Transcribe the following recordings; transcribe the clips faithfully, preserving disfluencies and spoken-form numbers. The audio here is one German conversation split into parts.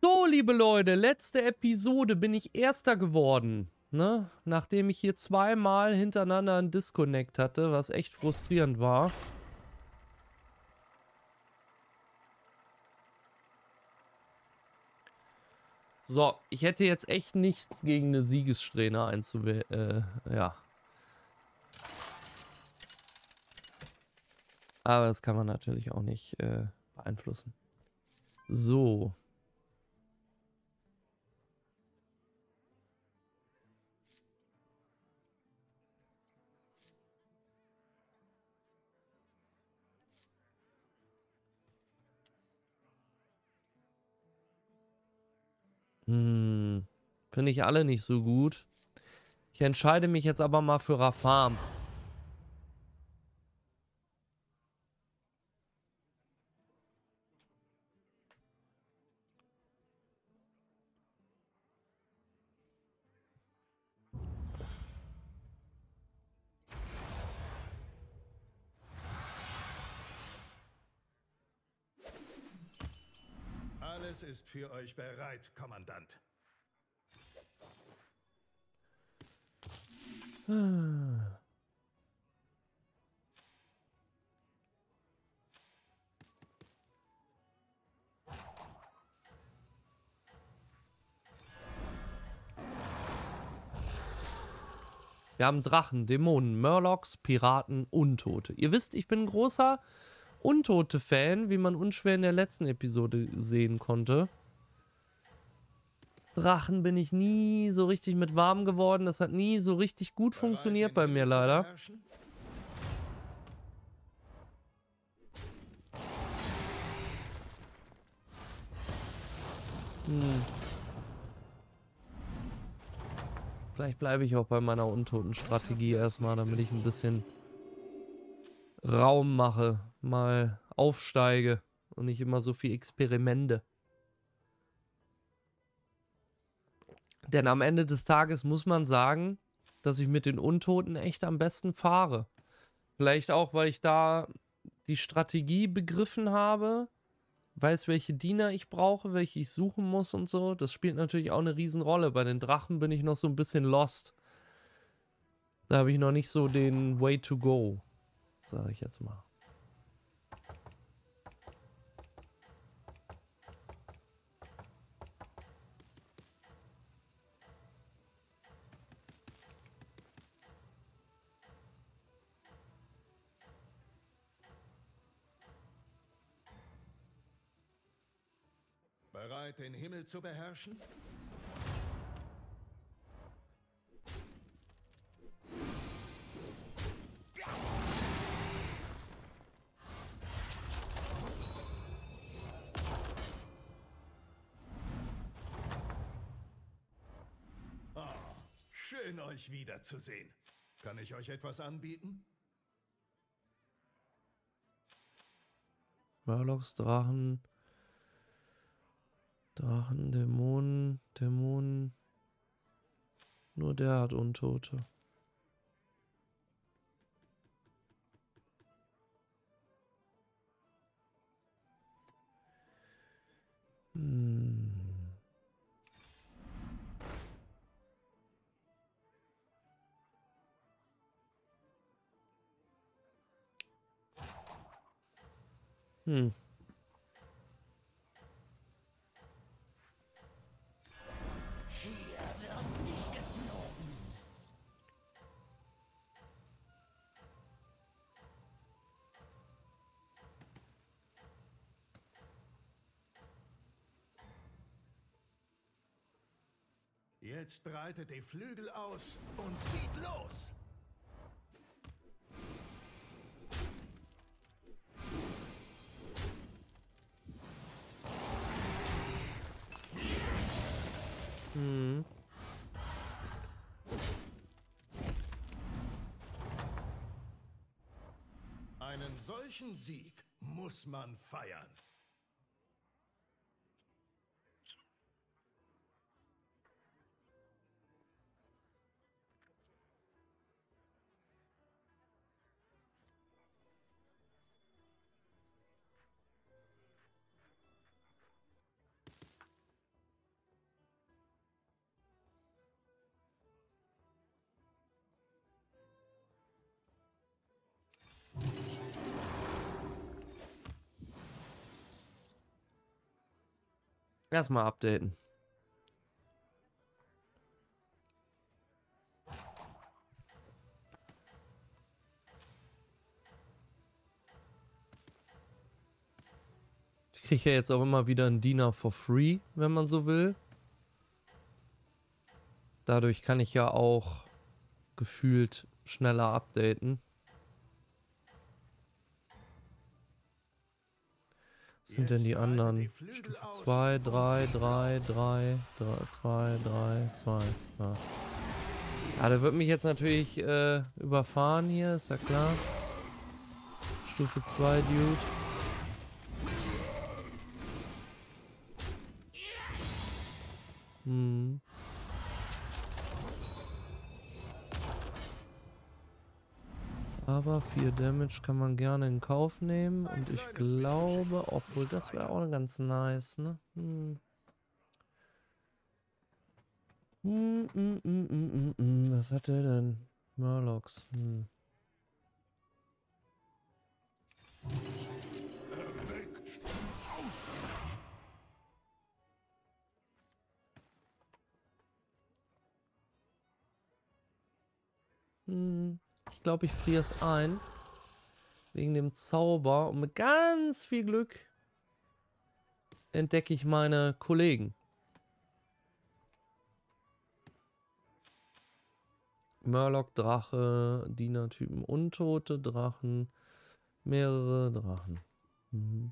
So, liebe Leute, letzte Episode bin ich Erster geworden, ne? Nachdem ich hier zweimal hintereinander einen Disconnect hatte, was echt frustrierend war. So, ich hätte jetzt echt nichts gegen eine Siegessträhne einzuwählen, äh, ja. Aber das kann man natürlich auch nicht äh, beeinflussen. So. Hm, finde ich alle nicht so gut. Ich entscheide mich jetzt aber mal für Rafam. Alles ist für euch bereit, Kommandant. Wir haben Drachen, Dämonen, Murlocs, Piraten, Untote. Ihr wisst, ich bin ein großer Untote-Fan, wie man unschwer in der letzten Episode sehen konnte. Drachen bin ich nie so richtig mit warm geworden. Das hat nie so richtig gut Bereit, funktioniert den bei Himmel mir zu leider. beherrschen? Hm. Vielleicht bleibe ich auch bei meiner Untoten-Strategie erstmal, damit ich ein bisschen Raum mache, mal aufsteige und nicht immer so viel Experimente. Denn am Ende des Tages muss man sagen, dass ich mit den Untoten echt am besten fahre. Vielleicht auch, weil ich da die Strategie begriffen habe, weiß, welche Diener ich brauche, welche ich suchen muss und so. Das spielt natürlich auch eine Riesenrolle. Bei den Drachen bin ich noch so ein bisschen lost. Da habe ich noch nicht so den Way to go, sage ich jetzt mal. Bereit, den Himmel zu beherrschen? Oh, schön euch wiederzusehen. Kann ich euch etwas anbieten? Murlocs, Drachen, Drachen, Dämonen, Dämonen. Nur der hat Untote. Hm. Hm. Jetzt breitet die Flügel aus und zieht los! Hm. Einen solchen Sieg muss man feiern. Erstmal updaten. Ich kriege ja jetzt auch immer wieder einen Diener for free, wenn man so will. Dadurch kann ich ja auch gefühlt schneller updaten. Was sind denn die anderen? Stufe zwei, drei, drei, drei, zwei, drei, zwei. Ja. Ah, der wird mich jetzt natürlich äh, überfahren hier, ist ja klar. Stufe zwei, Dude. Hm. Aber vier Damage kann man gerne in Kauf nehmen. Und ich glaube, obwohl das wäre auch ganz nice, ne? Hm. Hm, hm, hm, hm, hm, hm. Was hat der denn? Murlocs. Hm. Hm. Ich glaube, ich friere es ein. Wegen dem Zauber. Und mit ganz viel Glück entdecke ich meine Kollegen. Murloc, Drache, Dienertypen, untote Drachen, mehrere Drachen. Mhm.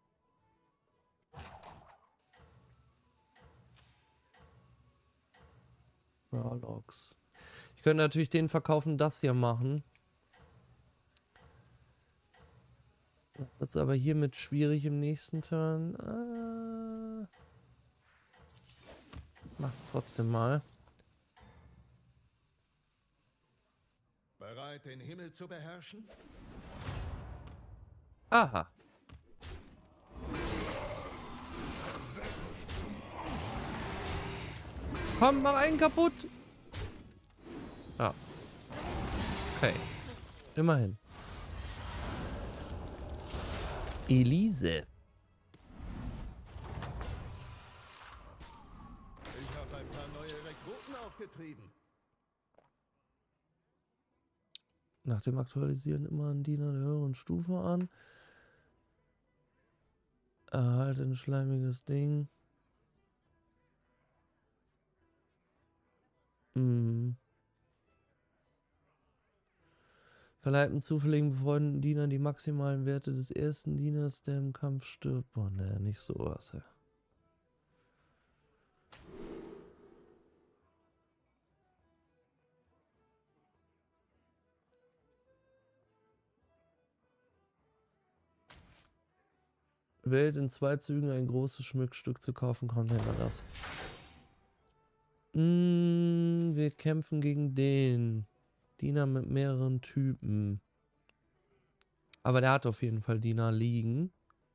Murlocs. Ich könnte natürlich den verkaufen, das hier machen. Wird es aber hiermit schwierig im nächsten Turn. Äh, mach's trotzdem mal. Bereit, den Himmel zu beherrschen? Aha. Komm, mach einen kaputt. Ja. Okay. Immerhin. Elise. Ich habe ein paar neue Rekruten aufgetrieben. Nach dem Aktualisieren immer einen Diener der höheren Stufe an. Erhalte ein schleimiges Ding. Hm. Verleiht einen zufälligen befreundeten Diener die maximalen Werte des ersten Dieners, der im Kampf stirbt. Boah, ne, nicht sowas, ey. Wählt in zwei Zügen ein großes Schmuckstück zu kaufen, Container das. Mm, wir kämpfen gegen den Diener mit mehreren Typen. Aber der hat auf jeden Fall Diener liegen.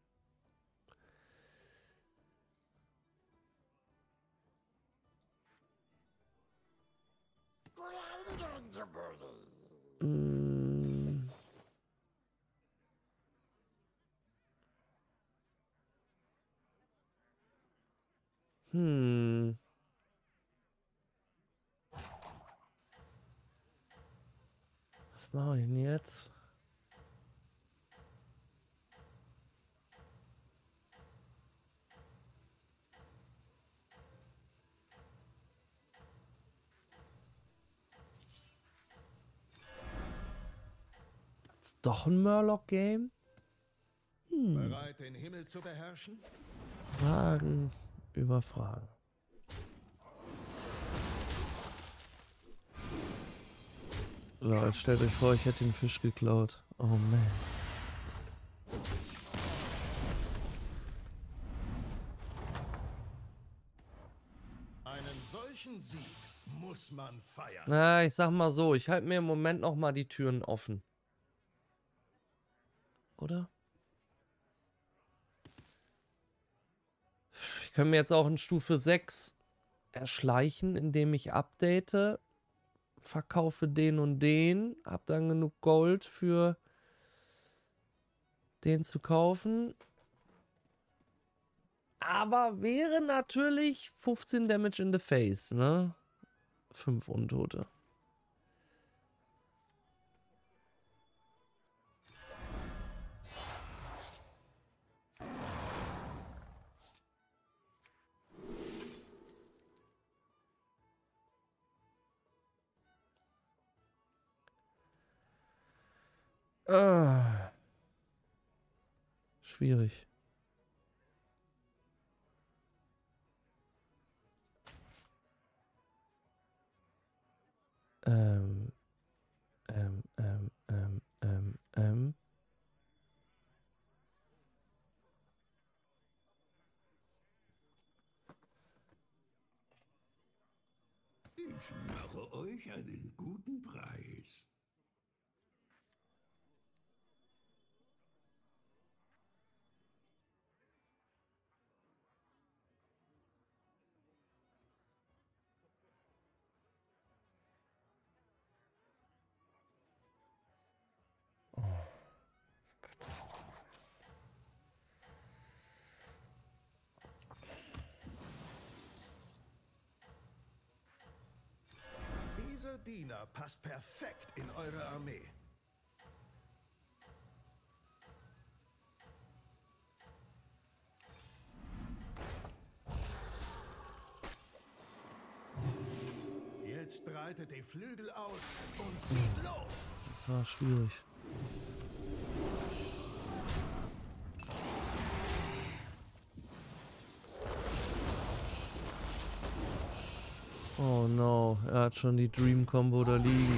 Mm. Hm. Was mache ich denn jetzt? Ist doch ein Murloc-Game? Hm. Bereit, den Himmel zu beherrschen? Fragen über Fragen. Lol, stellt euch vor, ich hätte den Fisch geklaut. Oh man. Einen solchen Sieg muss man feiern. Na, ich sag mal so, ich halte mir im Moment noch mal die Türen offen. Oder? Ich kann mir jetzt auch in Stufe sechs erschleichen, indem ich update, verkaufe den und den, hab dann genug Gold für den zu kaufen. Aber wäre natürlich fünfzehn Damage in the face, ne? Fünf Untote. Ah. Schwierig. Ähm, ähm, ähm, ähm, ähm, ähm. Ich mache euch einen guten Preis. Dieser Diener passt perfekt in eure Armee. Jetzt breitet die Flügel aus und zieht los. Das war schwierig. Oh no, er hat schon die Dream Combo da liegen.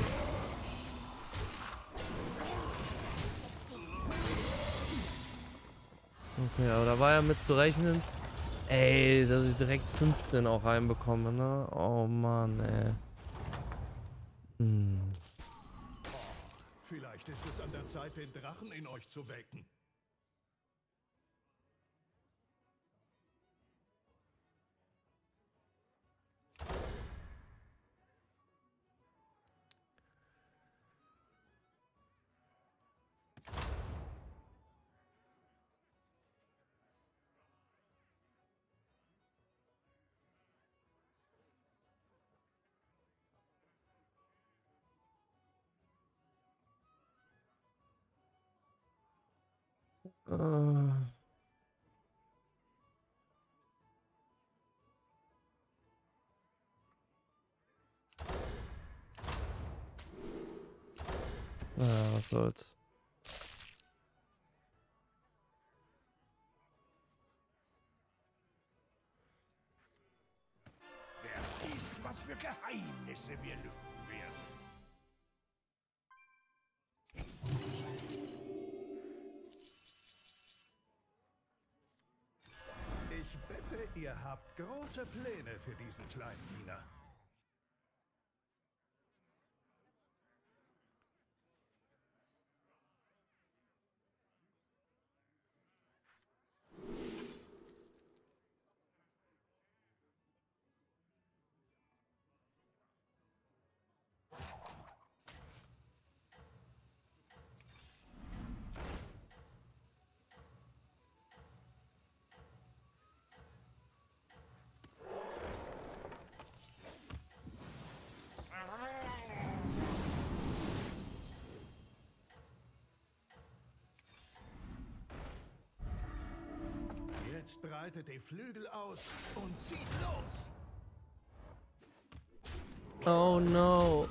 Okay, aber da war ja mit zu rechnen. Ey, dass ich direkt fünfzehn auch reinbekomme, ne? Oh Mann, ey. Hm. Vielleicht ist es an der Zeit, den Drachen in euch zu wecken. Äh. Naja, was soll's. Wer weiß, was für Geheimnisse wir lüften werden. Ich wette, ihr habt große Pläne für diesen kleinen Diener. Jetzt breitet die Flügel aus und zieht los. Oh no.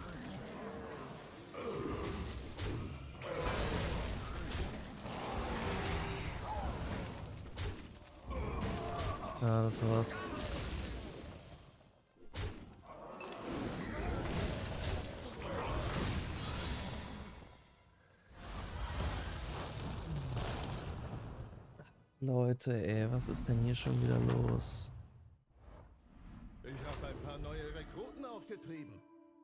Ja, das war's. Leute, ey, was ist denn hier schon wieder los? Ich habe ein paar neue Rekruten aufgetrieben.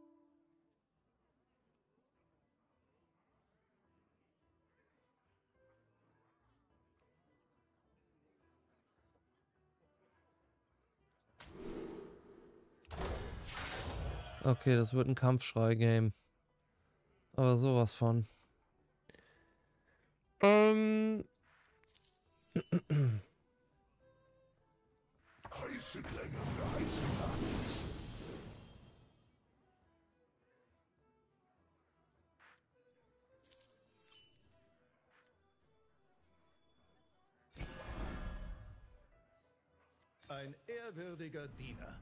Okay, das wird ein Kampfschrei-Game. Aber sowas von. Ähm. bisschen länger für Heisenberg. Ein ehrwürdiger Diener.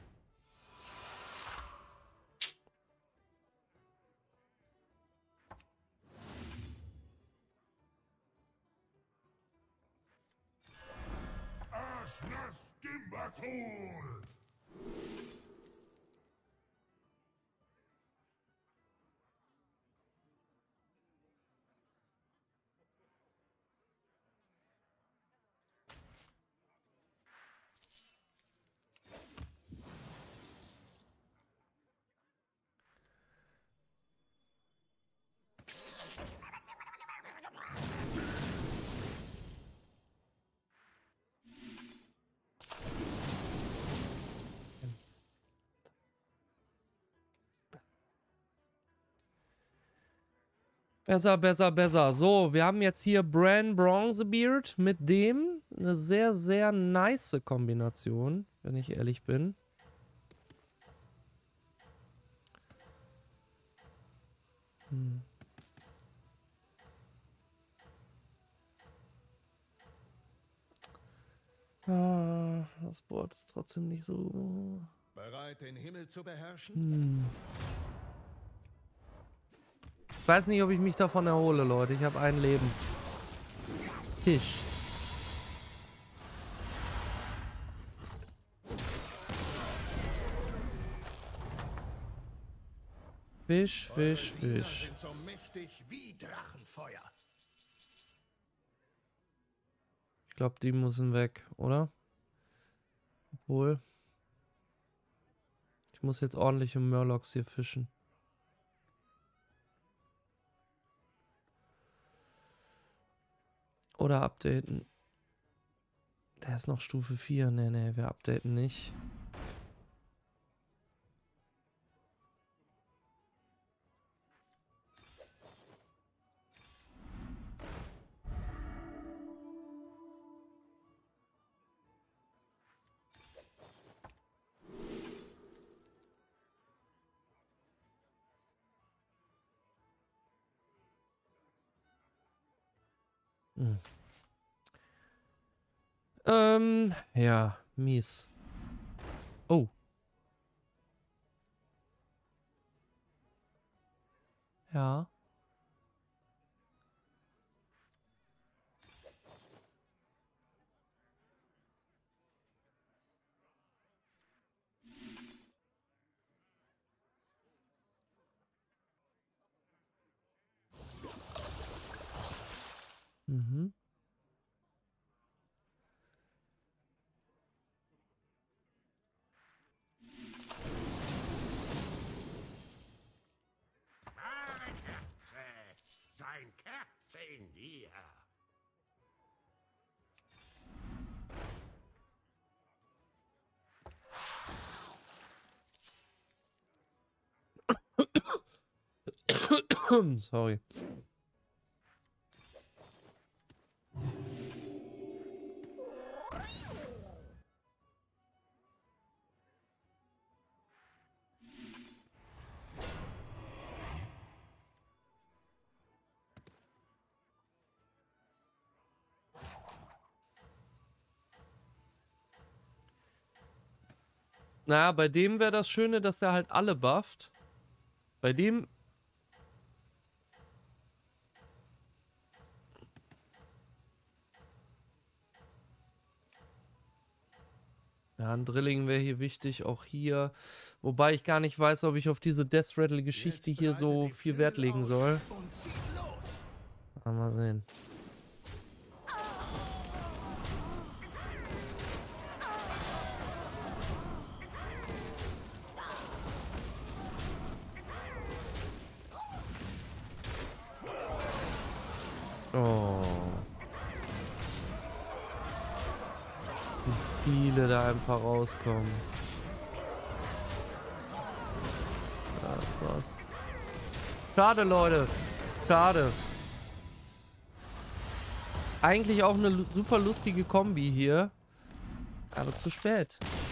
Arschnass Gimbatul! Besser, besser, besser. So, wir haben jetzt hier Bran Bronzebeard mit dem. Eine sehr, sehr nice Kombination, wenn ich ehrlich bin. Hm. Ah, das Board ist trotzdem nicht so... Bereit, den Himmel zu beherrschen? Hm. Ich weiß nicht, ob ich mich davon erhole, Leute. Ich habe ein Leben. Tisch. Fisch, Fisch, Fisch. Sind so mächtig wie Drachenfeuer. Ich glaube, die müssen weg, oder? Obwohl. Ich muss jetzt ordentliche Murlocs hier fischen. Oder updaten. Der ist noch Stufe vier. Nee, nee, wir updaten nicht. Hm. Ähm, ja, mies. Oh. Ja. Mhm. Sein Kerze in dir. Sorry. Naja, bei dem wäre das Schöne, dass er halt alle bufft. Bei dem... Ja, ein Drilling wäre hier wichtig, auch hier. Wobei ich gar nicht weiß, ob ich auf diese Death Rattle-Geschichte hier so viel Wert legen soll. Mal sehen. Oh. Wie viele da einfach rauskommen. Ja, das war's. Schade, Leute. Schade. Eigentlich auch eine super lustige Kombi hier. Aber zu spät.